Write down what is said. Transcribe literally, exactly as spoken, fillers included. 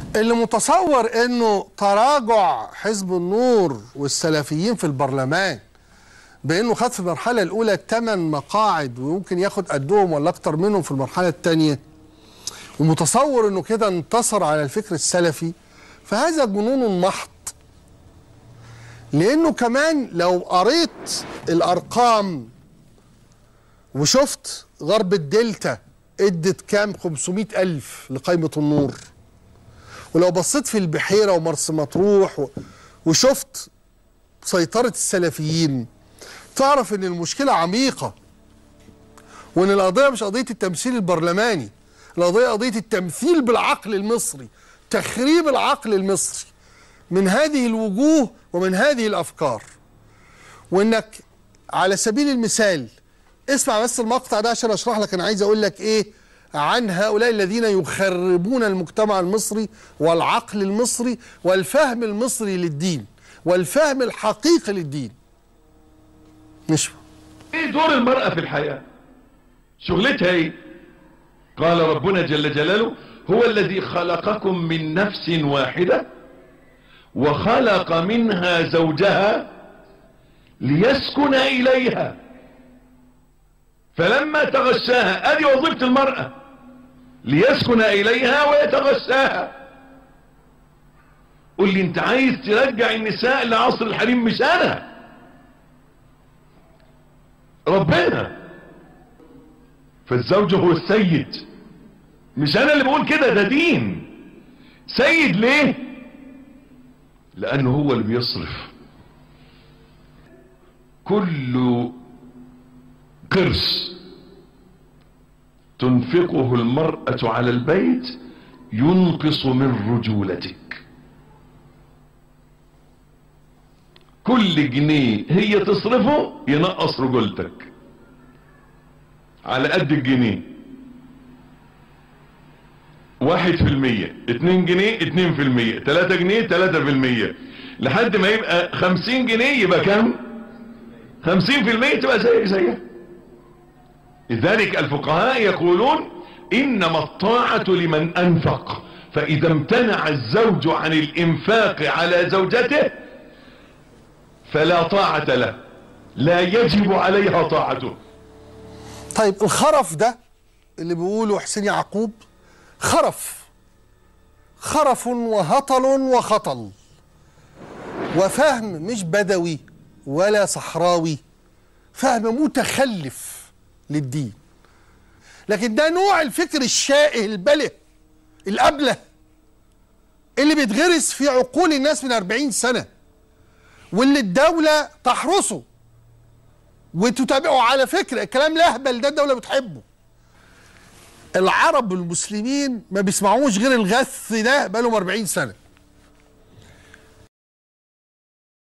اللي متصور انه تراجع حزب النور والسلفيين في البرلمان بانه خد في المرحله الاولى ثمان مقاعد ويمكن ياخد قدهم ولا اكتر منهم في المرحله الثانيه، ومتصور انه كده انتصر على الفكر السلفي، فهذا جنون محض. لانه كمان لو قريت الارقام وشفت غرب الدلتا ادت كام خمسمائة ألف لقائمة النور، ولو بصيت في البحيرة ومرسى مطروح وشفت سيطرة السلفيين، تعرف ان المشكلة عميقة، وان القضية مش قضية التمثيل البرلماني، القضية قضية التمثيل بالعقل المصري، تخريب العقل المصري من هذه الوجوه ومن هذه الأفكار. وانك على سبيل المثال اسمع بس المقطع ده عشان اشرح لك انا عايز اقول لك ايه عن هؤلاء الذين يخربون المجتمع المصري والعقل المصري والفهم المصري للدين والفهم الحقيقي للدين. نشوف ايه دور المرأة في الحياة، شغلتها ايه. قال ربنا جل جلاله: هو الذي خلقكم من نفس واحدة وخلق منها زوجها ليسكن إليها فلما تغشاها. ادي وظيفة المرأة، ليسكن إليها ويتغشاها. قل لي انت عايز ترجع النساء لعصر الحريم، مش انا، ربنا. فالزوج هو السيد، مش انا اللي بقول كده، ده دين. سيد ليه؟ لانه هو اللي بيصرف. كل قرش تنفقه المرأة على البيت ينقص من رجولتك. كل جنيه هي تصرفه ينقص رجولتك على قد الجنيه. واحد في المية، اتنين جنيه اتنين في المية، تلاتة جنيه تلاتة في المية، لحد ما يبقى خمسين جنيه يبقى كم؟ خمسين في المية تبقى زيك زيها. لذلك الفقهاء يقولون انما الطاعة لمن انفق، فاذا امتنع الزوج عن الانفاق على زوجته فلا طاعة له، لا يجب عليها طاعته. طيب الخرف ده اللي بيقوله حسين يعقوب خرف، خرف وهطل وخطل وفهم مش بدوي ولا صحراوي، فهم متخلف للدين. لكن ده نوع الفكر الشائه البله الأبله اللي بيتغرس في عقول الناس من أربعين سنة، واللي الدولة تحرسه وتتابعه. على فكرة الكلام الأهبل ده الدولة بتحبه. العرب المسلمين ما بيسمعوش غير الغث ده بقالهم أربعين سنة.